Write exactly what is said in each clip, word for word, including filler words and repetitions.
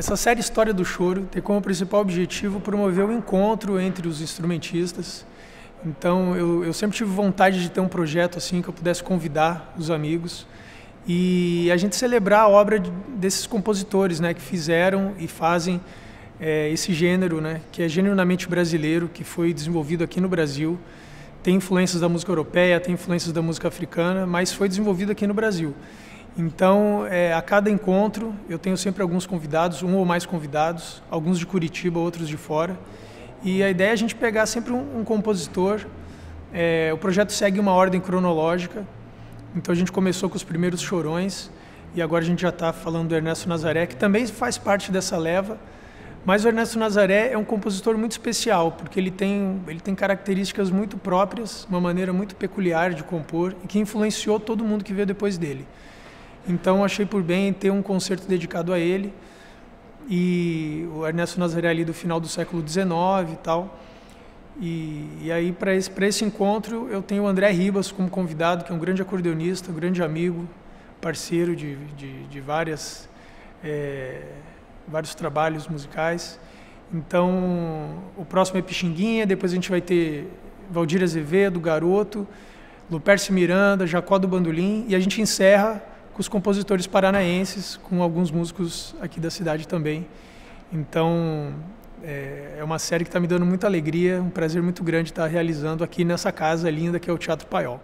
Essa série História do Choro tem como principal objetivo promover o encontro entre os instrumentistas. Então, eu, eu sempre tive vontade de ter um projeto assim que eu pudesse convidar os amigos e a gente celebrar a obra de, desses compositores, né, que fizeram e fazem é, esse gênero, né, que é genuinamente brasileiro, que foi desenvolvido aqui no Brasil. Tem influências da música europeia, tem influências da música africana, mas foi desenvolvido aqui no Brasil. Então, é, a cada encontro, eu tenho sempre alguns convidados, um ou mais convidados, alguns de Curitiba, outros de fora. E a ideia é a gente pegar sempre um, um compositor. É, o projeto segue uma ordem cronológica. Então, a gente começou com os primeiros Chorões e agora a gente já está falando do Ernesto Nazaré, que também faz parte dessa leva. Mas o Ernesto Nazaré é um compositor muito especial, porque ele tem, ele tem características muito próprias, uma maneira muito peculiar de compor e que influenciou todo mundo que veio depois dele. Então, achei por bem ter um concerto dedicado a ele, e o Ernesto Nazaré ali do final do século dezenove e tal. E, e aí, para esse, para esse encontro, eu tenho o André Ribas como convidado, que é um grande acordeonista, um grande amigo, parceiro de, de, de várias, é, vários trabalhos musicais. Então, o próximo é Pixinguinha, depois a gente vai ter Valdir Azevedo, Garoto, Luperce Miranda, Jacó do Bandolim, e a gente encerra com os compositores paranaenses, com alguns músicos aqui da cidade também. Então, é uma série que está me dando muita alegria, um prazer muito grande estar realizando aqui nessa casa linda que é o Teatro Paiol.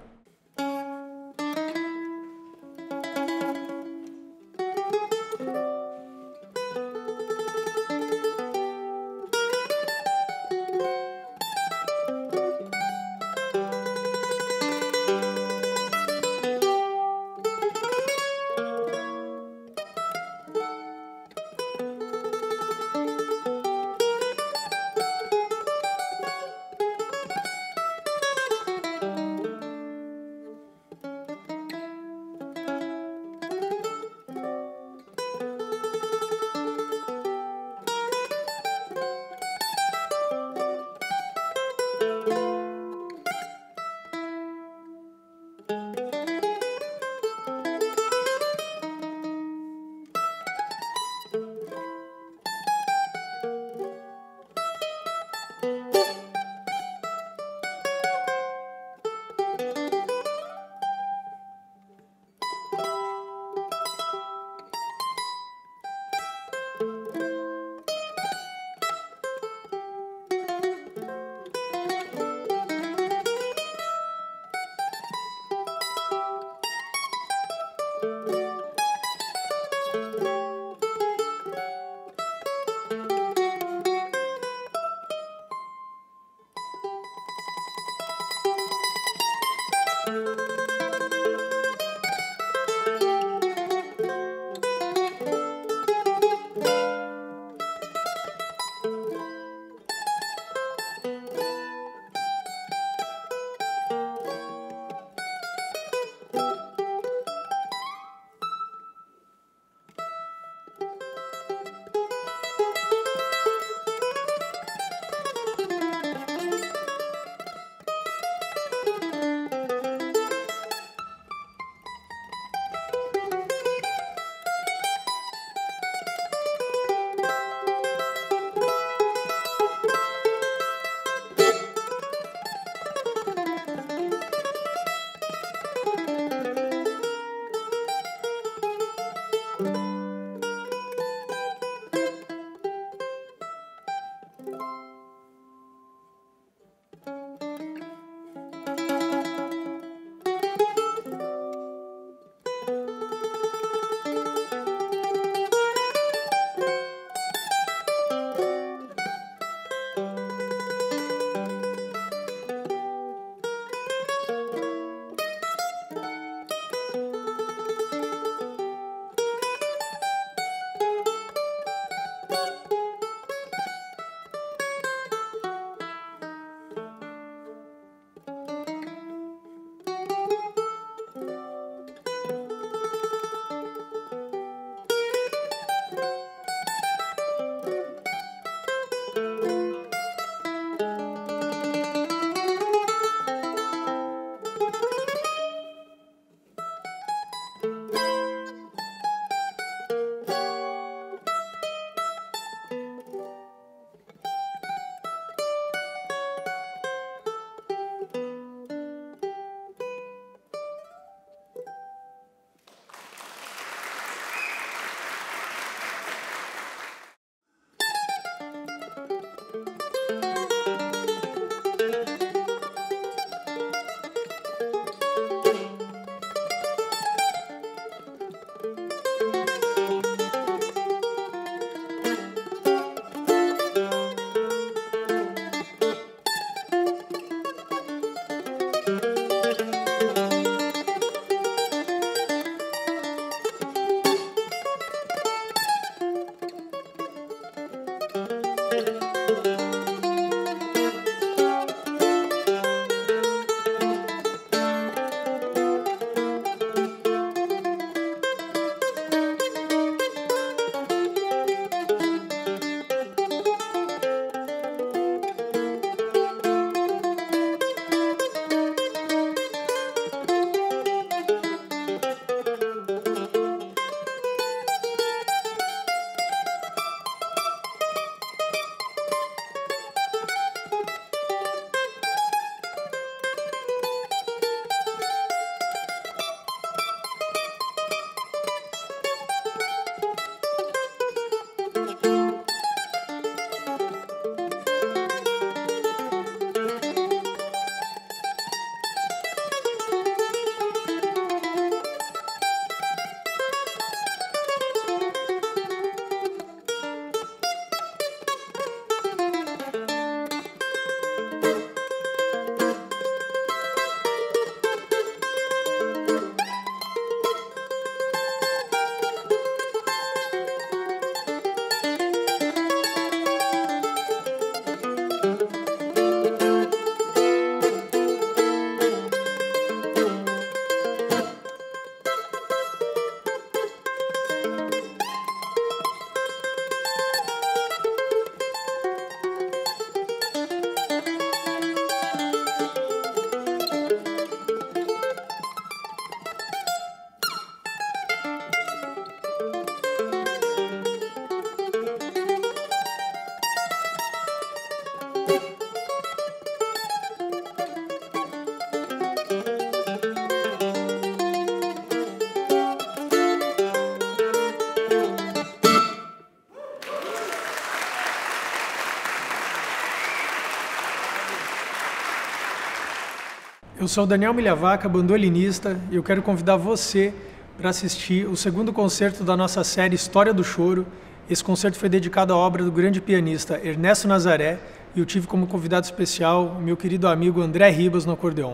Eu sou o Daniel Milhavaca, bandolinista, e eu quero convidar você para assistir o segundo concerto da nossa série História do Choro. Esse concerto foi dedicado à obra do grande pianista Ernesto Nazaré e eu tive como convidado especial o meu querido amigo André Ribas no acordeon.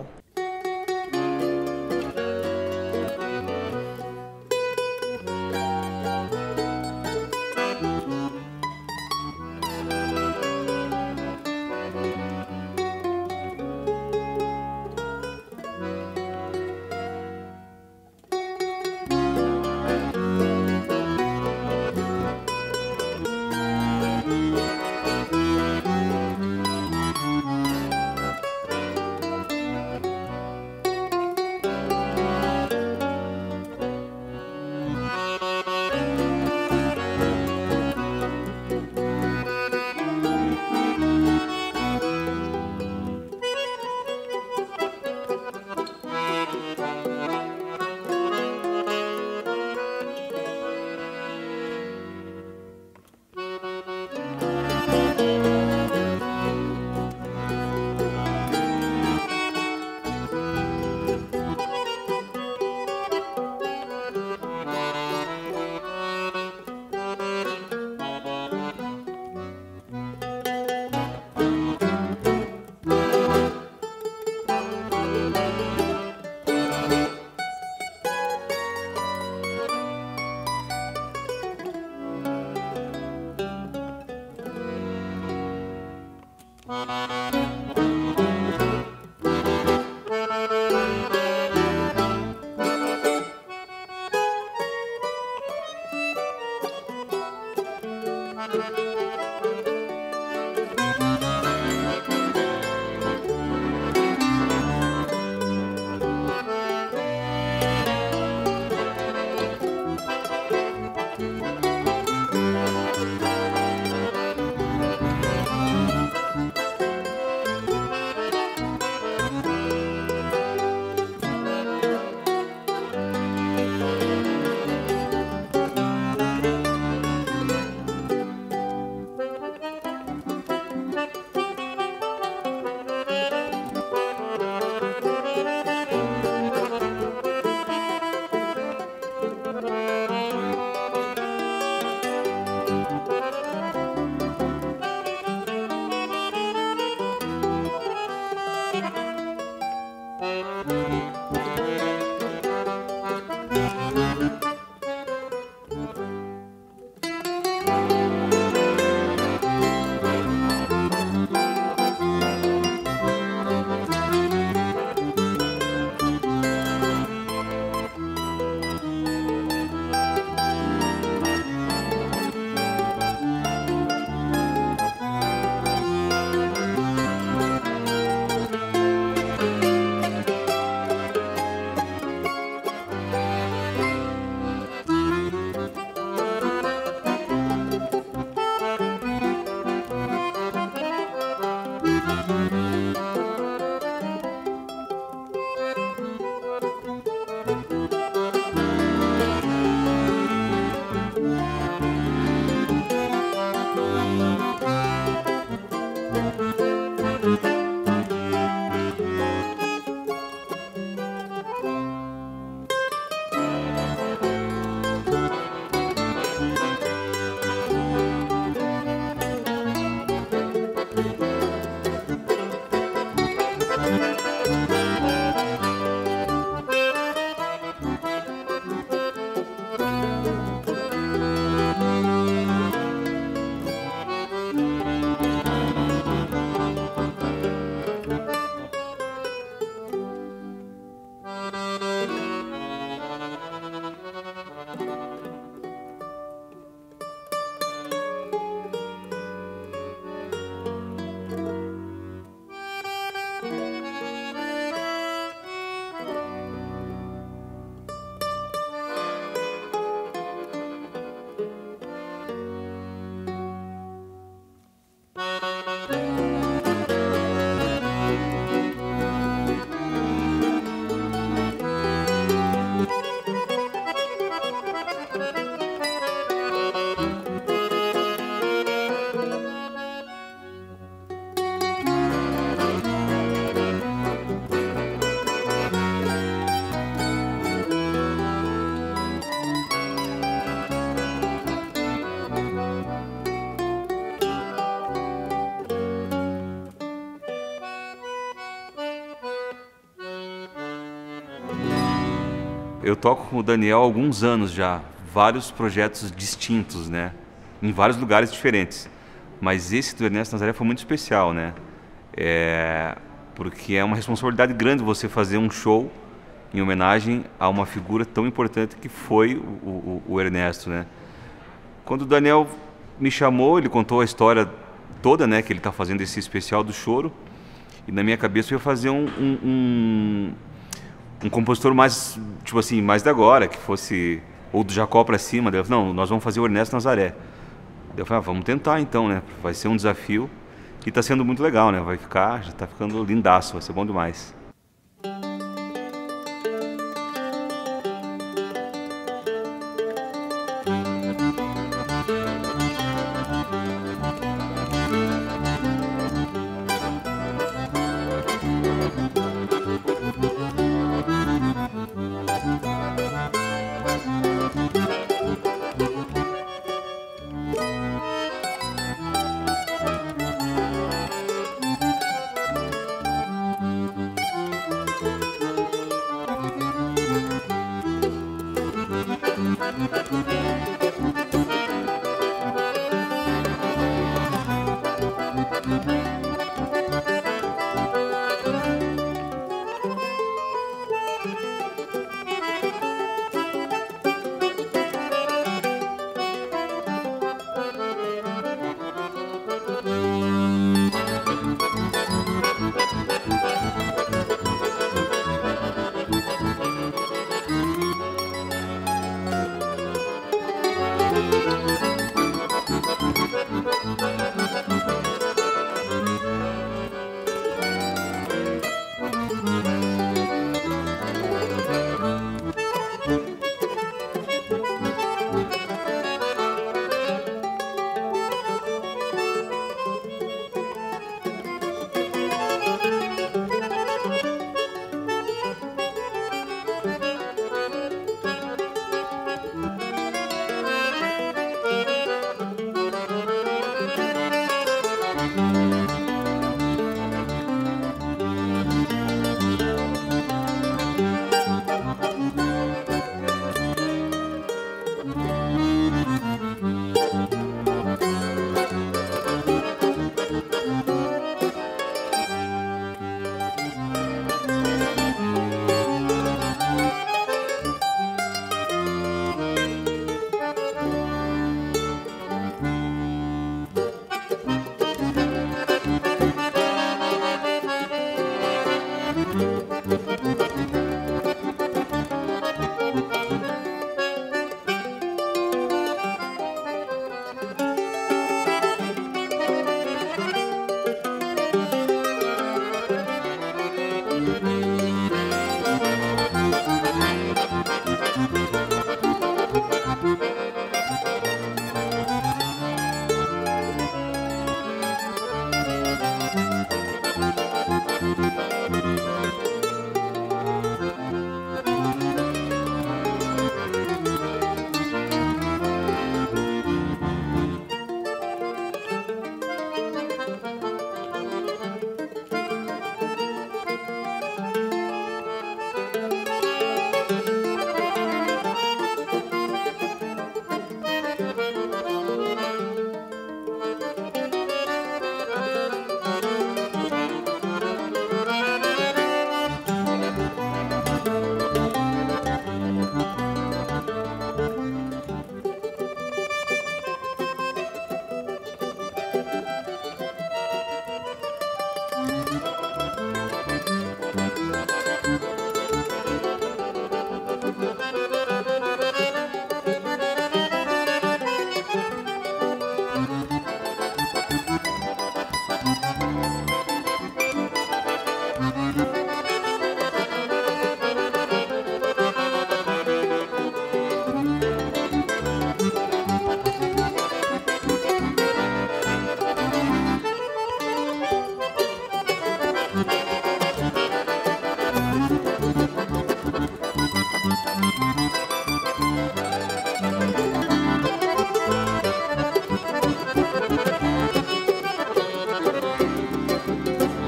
eu toco com o Daniel há alguns anos já, vários projetos distintos, né? Em vários lugares diferentes. Mas esse do Ernesto Nazaré foi muito especial, né? É, porque é uma responsabilidade grande você fazer um show em homenagem a uma figura tão importante que foi o, o, o Ernesto, né? Quando o Daniel me chamou, ele contou a história toda, né? Que ele está fazendo esse especial do choro. E na minha cabeça eu ia fazer um, um, um, um compositor mais, tipo assim, mais da agora, que fosse ou do Jacó para cima. Daí eu falei, não, nós vamos fazer o Ernesto Nazaré. Daí eu falei, ah, vamos tentar então, né? Vai ser um desafio e está sendo muito legal, né? Vai ficar, já está ficando lindaço, vai ser bom demais.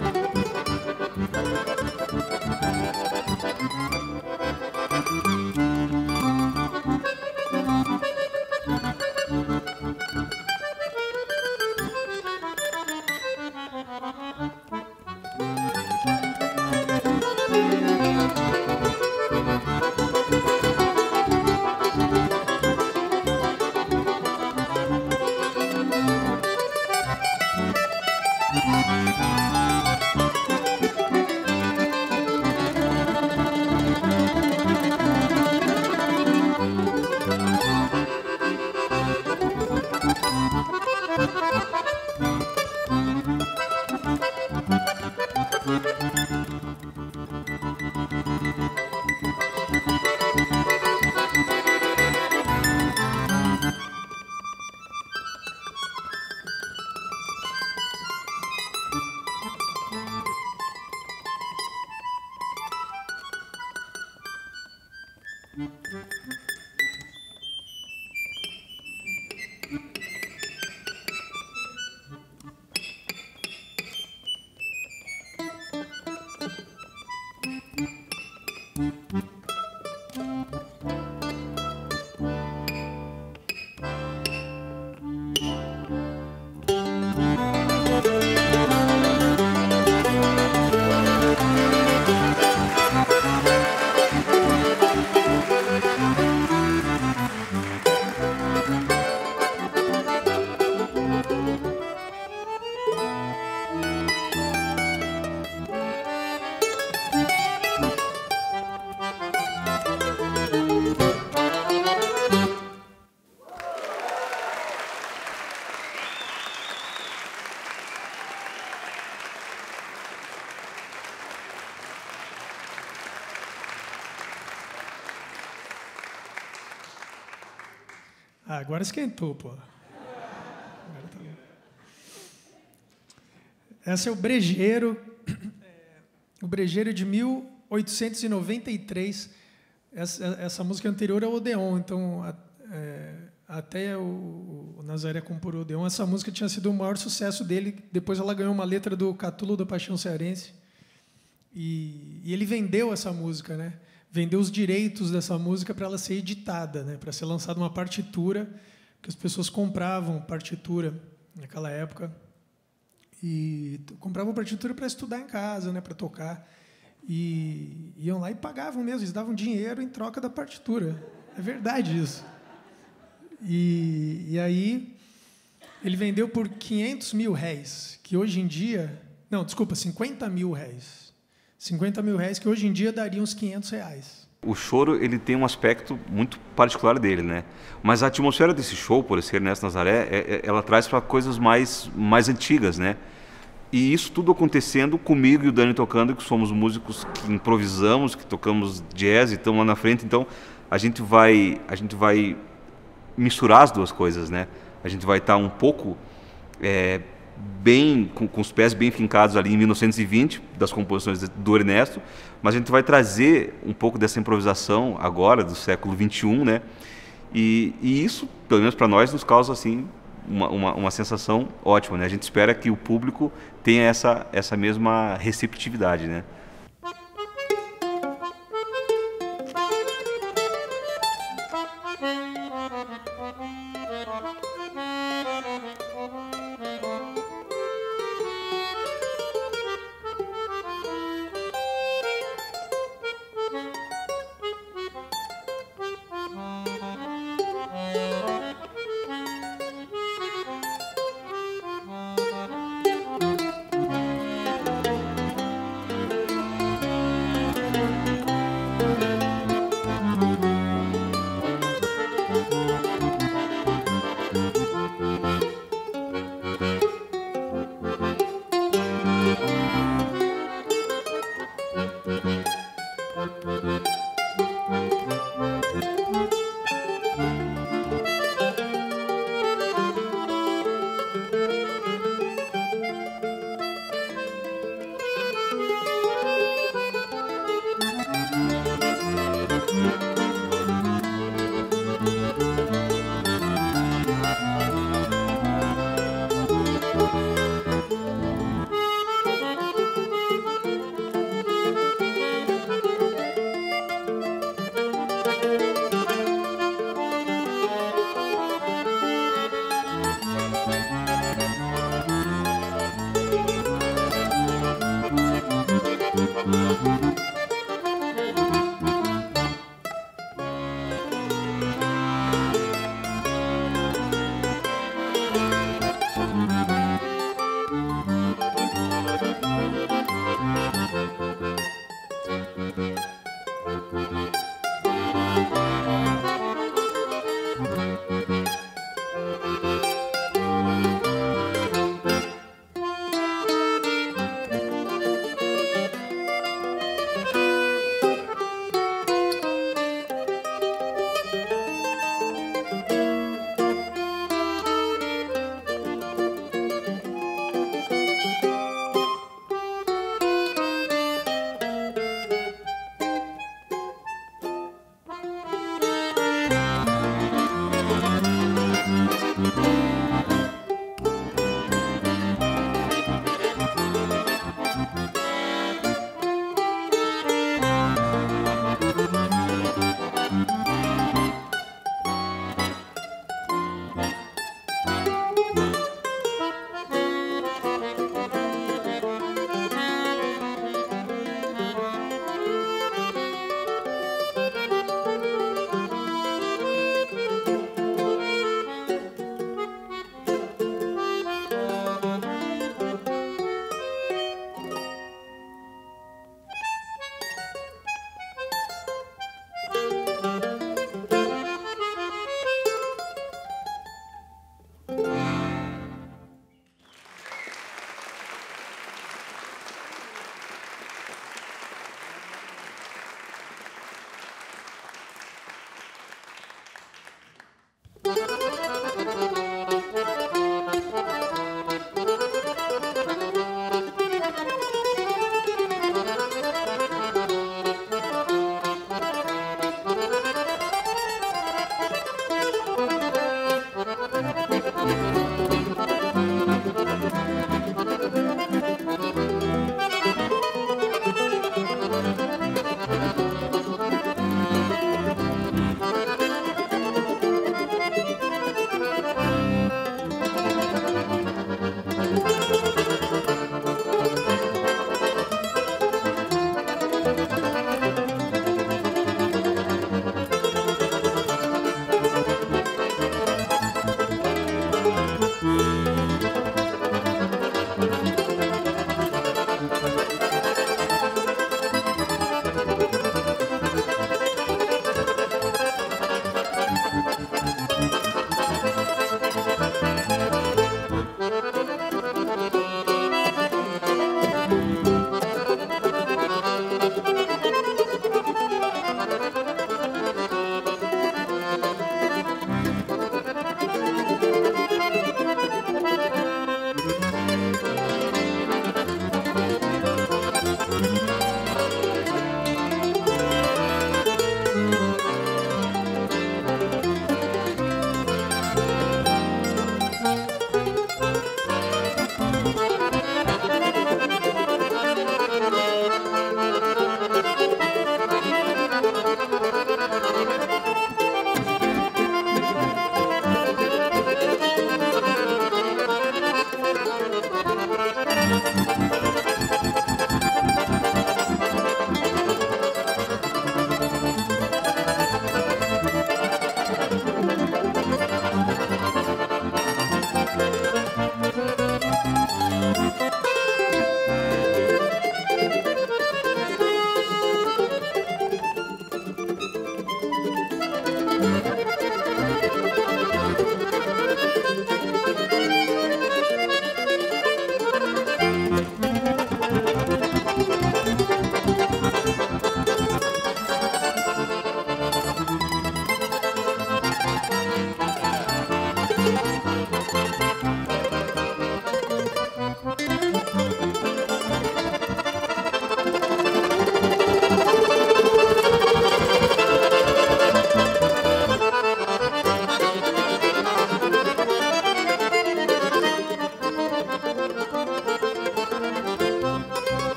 Música Ah, agora esquentou, pô. Agora tá bom. Essa é o Brejeiro, o Brejeiro de mil oitocentos e noventa e três. Essa, essa música anterior é o Odeon, então a, é, até o, o Nazaré compor o Odeon, essa música tinha sido o maior sucesso dele. Depois ela ganhou uma letra do Catulo da Paixão Cearense e, e ele vendeu essa música, né? Vendeu os direitos dessa música para ela ser editada, né? Para ser lançada uma partitura, que as pessoas compravam partitura naquela época e compravam partitura para estudar em casa, né? Para tocar, e iam lá e pagavam mesmo, eles davam dinheiro em troca da partitura. É verdade isso. E, e aí ele vendeu por quinhentos mil réis, que hoje em dia, não, desculpa, cinquenta mil réis. cinquenta mil réis, que hoje em dia daria uns quinhentos reais. O choro, ele tem um aspecto muito particular dele, né? Mas a atmosfera desse show, por ser Ernesto Nazaré, é, é, ela traz para coisas mais, mais antigas, né? E isso tudo acontecendo comigo e o Dani tocando, que somos músicos que improvisamos, que tocamos jazz e estamos lá na frente. Então, a gente vai, a gente vai misturar as duas coisas, né? A gente vai estar um pouco... É, bem com, com os pés bem fincados ali em mil novecentos e vinte, das composições do Ernesto, mas a gente vai trazer um pouco dessa improvisação agora, do século vinte e um, né? E, e isso, pelo menos para nós, nos causa assim, uma, uma, uma sensação ótima, né? A gente espera que o público tenha essa, essa mesma receptividade, né?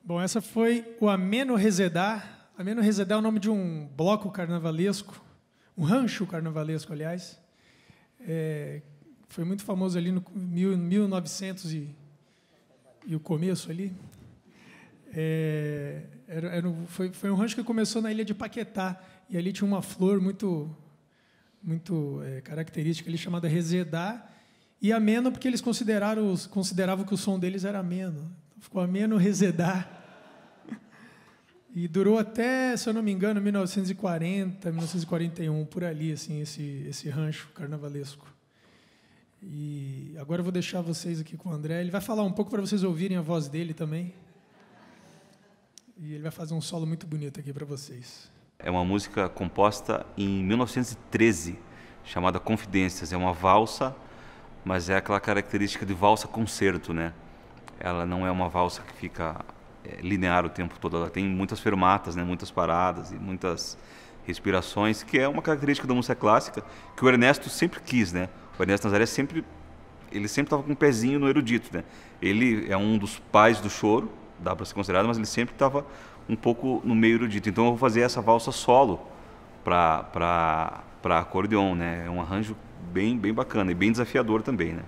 Bom, essa foi o Ameno Resedá. Ameno Resedá é o nome de um bloco carnavalesco, um rancho carnavalesco, aliás. É, foi muito famoso ali no mil, mil e novecentos e, e o começo ali. É, era, era, foi, foi um rancho que começou na ilha de Paquetá, e ali tinha uma flor muito, muito é, característica ali, chamada Resedá, e ameno porque eles consideraram, consideravam que o som deles era ameno. Ficou Ameno Resedá. E durou até, se eu não me engano, mil novecentos e quarenta, mil novecentos e quarenta e um, por ali, assim, esse, esse rancho carnavalesco. E agora eu vou deixar vocês aqui com o André. Ele vai falar um pouco para vocês ouvirem a voz dele também. E ele vai fazer um solo muito bonito aqui para vocês. É uma música composta em mil novecentos e treze, chamada Confidências. É uma valsa, mas é aquela característica de valsa concerto, né? Ela não é uma valsa que fica é, linear o tempo todo. Ela tem muitas fermatas, né? Muitas paradas e muitas respirações, que é uma característica da música clássica que o Ernesto sempre quis, né? O Ernesto Nazaré sempre, ele sempre estava com um pezinho no erudito, né? Ele é um dos pais do choro, dá para ser considerado, mas ele sempre estava um pouco no meio erudito. Então eu vou fazer essa valsa solo para para para acordeon, né? É um arranjo bem bem bacana e bem desafiador também, né?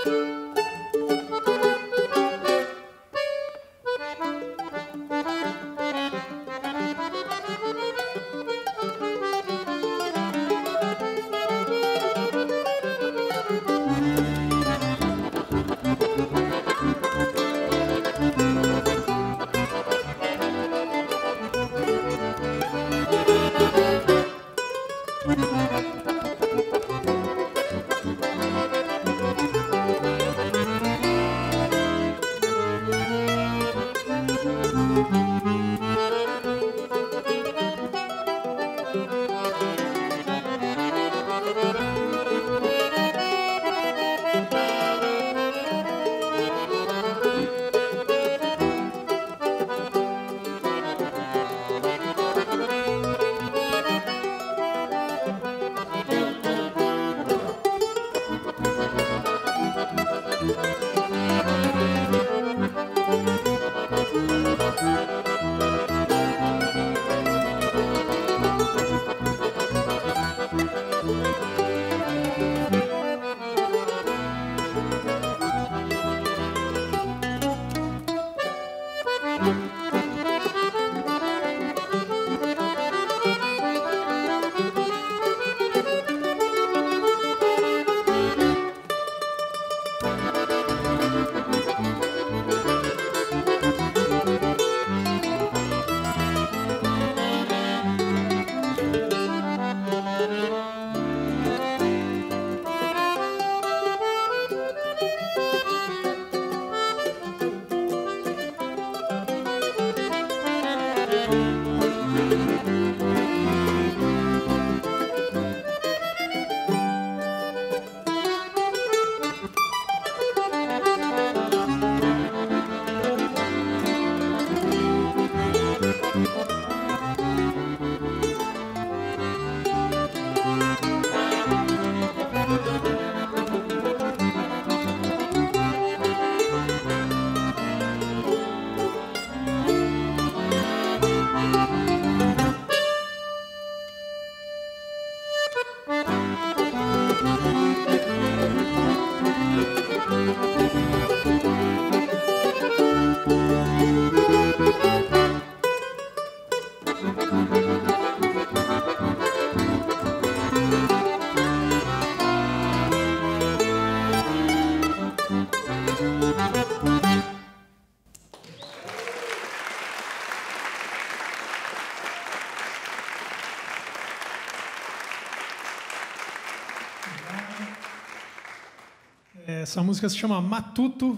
Essa música se chama Matuto.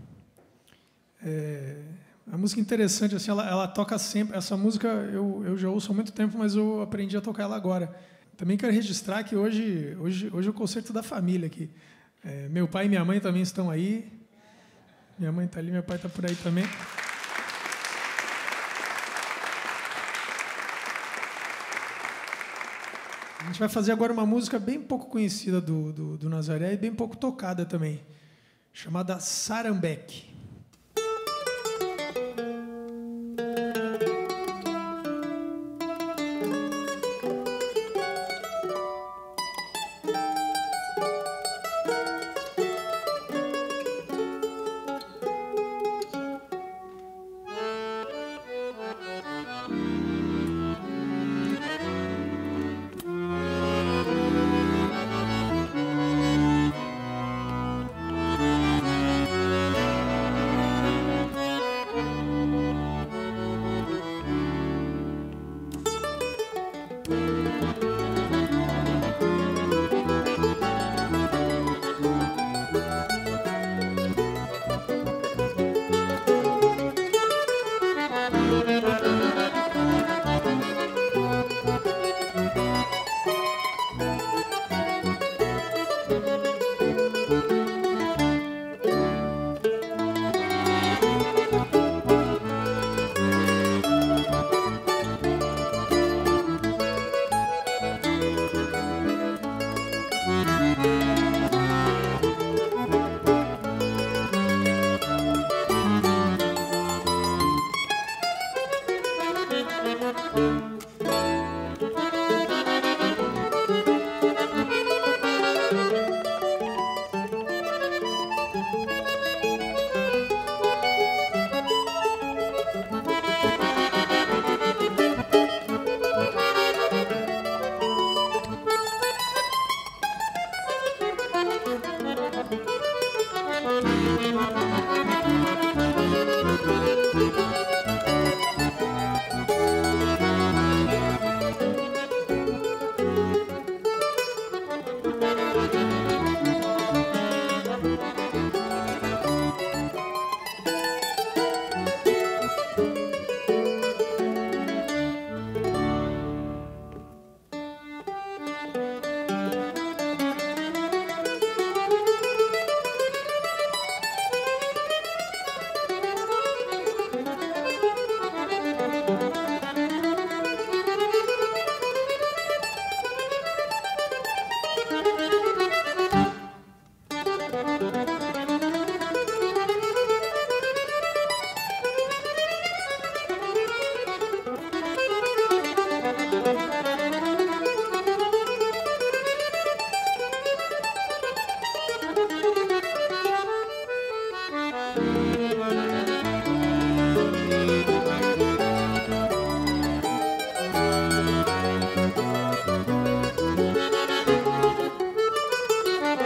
É uma música interessante, assim, ela, ela toca sempre. Essa música eu, eu já ouço há muito tempo, mas eu aprendi a tocar ela agora. Também quero registrar que hoje, hoje, hoje é o concerto da família aqui. É, meu pai e minha mãe também estão aí. Minha mãe está ali, meu pai está por aí também. A gente vai fazer agora uma música bem pouco conhecida do, do, do Nazaré e bem pouco tocada também, chamada Sarambeque.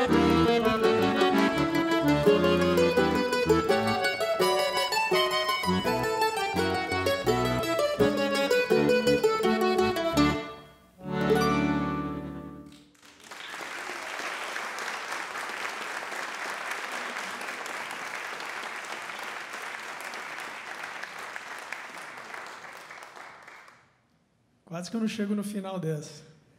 Quase que eu não chego no final dessa.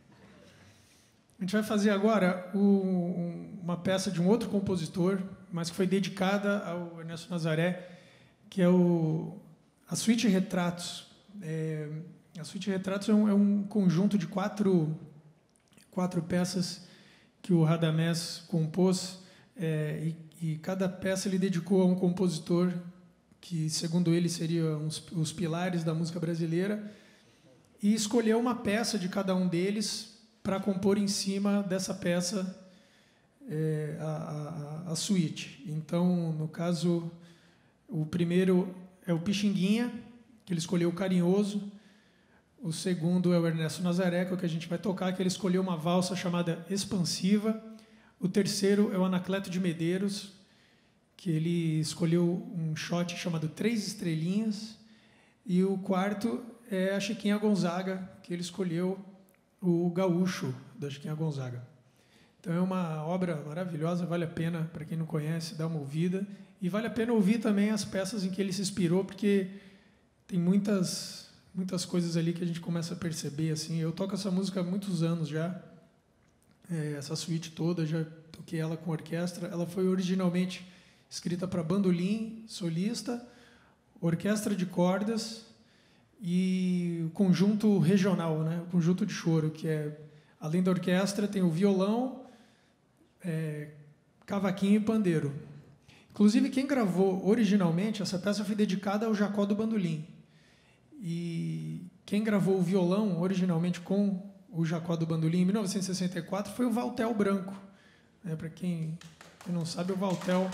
A gente vai fazer agora o, um, uma peça de um outro compositor, mas que foi dedicada ao Ernesto Nazaré, que é o, a Suíte Retratos. É, a Suíte Retratos é um, é um conjunto de quatro, quatro peças que o Radamés compôs, é, e, e cada peça ele dedicou a um compositor que, segundo ele, seriam os, os pilares da música brasileira, e escolheu uma peça de cada um deles para compor em cima dessa peça é, a, a, a suíte. Então, no caso, o primeiro é o Pixinguinha, que ele escolheu o Carinhoso. O segundo é o Ernesto Nazaré, que é o que a gente vai tocar, que ele escolheu uma valsa chamada Expansiva. O terceiro é o Anacleto de Medeiros, que ele escolheu um shot chamado Três Estrelinhas. E o quarto é a Chiquinha Gonzaga, que ele escolheu o Gaúcho, da Chiquinha Gonzaga. Então é uma obra maravilhosa, vale a pena, para quem não conhece, dar uma ouvida. E vale a pena ouvir também as peças em que ele se inspirou, porque tem muitas, muitas coisas ali que a gente começa a perceber. Assim. Eu toco essa música há muitos anos já, é, essa suíte toda, já toquei ela com orquestra. Ela foi originalmente escrita para bandolim, solista, orquestra de cordas e o conjunto regional, né? O conjunto de choro, que é, além da orquestra, tem o violão, é, cavaquinho e pandeiro. Inclusive, quem gravou originalmente, essa peça foi dedicada ao Jacó do Bandolim. E quem gravou o violão originalmente com o Jacó do Bandolim em mil novecentos e sessenta e quatro foi o Valtel Branco. É, para quem, quem não sabe, o Valtel...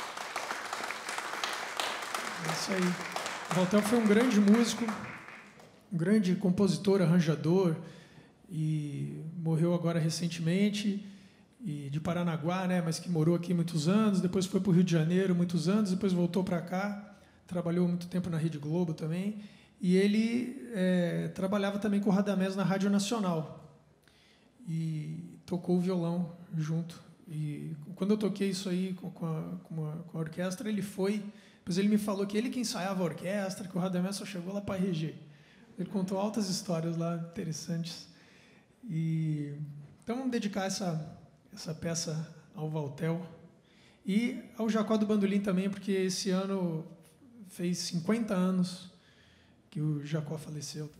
É isso aí. O Valtel foi um grande músico, um grande compositor, arranjador, e morreu agora recentemente, e de Paranaguá, né, mas que morou aqui muitos anos, depois foi para o Rio de Janeiro muitos anos, depois voltou para cá, trabalhou muito tempo na Rede Globo também, e ele é, trabalhava também com o Radamés na Rádio Nacional, e tocou o violão junto. E quando eu toquei isso aí com a, com a, com a orquestra, ele foi... Depois ele me falou que ele que ensaiava a orquestra, que o Radamés só chegou lá para reger. Ele contou altas histórias lá, interessantes. E, então vamos dedicar essa, essa peça ao Valtel. E ao Jacó do Bandolim também, porque esse ano fez cinquenta anos que o Jacó faleceu.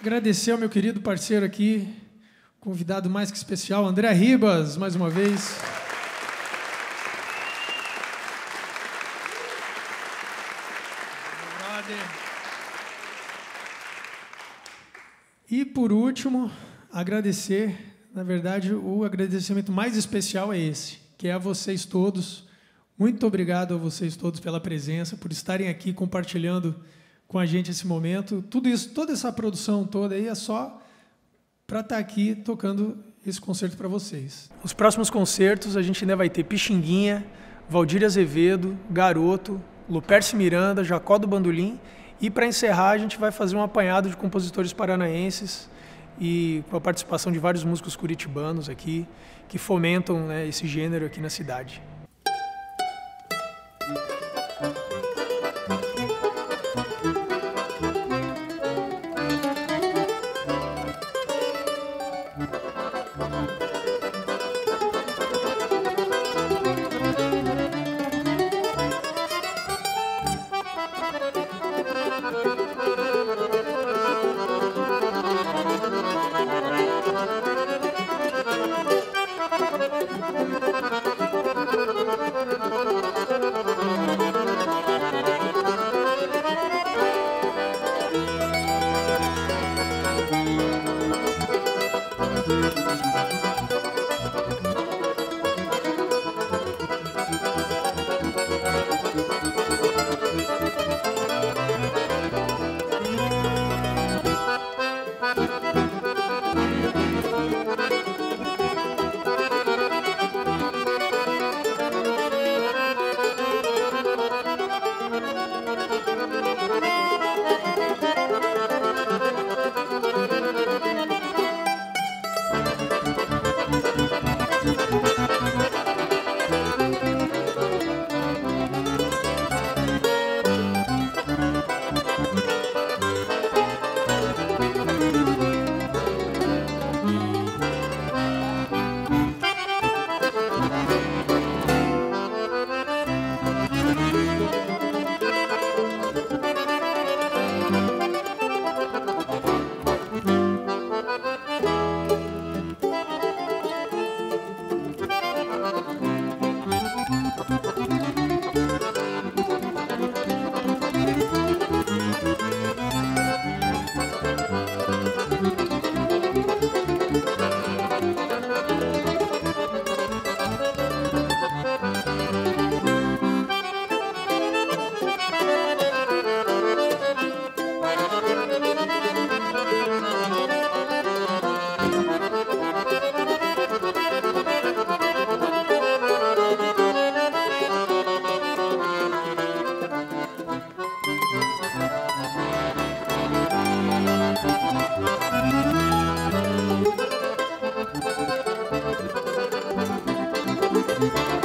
Agradecer ao meu querido parceiro aqui, convidado mais que especial, André Ribas, mais uma vez. E, por último, agradecer, na verdade, o agradecimento mais especial é esse, que é a vocês todos. Muito obrigado a vocês todos pela presença, por estarem aqui compartilhando com a gente esse momento. Tudo isso, toda essa produção toda aí é só para estar aqui tocando esse concerto para vocês. Os próximos concertos a gente ainda vai ter Pixinguinha, Valdir Azevedo, Garoto, Luperce Miranda, Jacó do Bandolim, e para encerrar a gente vai fazer um apanhado de compositores paranaenses e com a participação de vários músicos curitibanos aqui que fomentam, né, esse gênero aqui na cidade. Música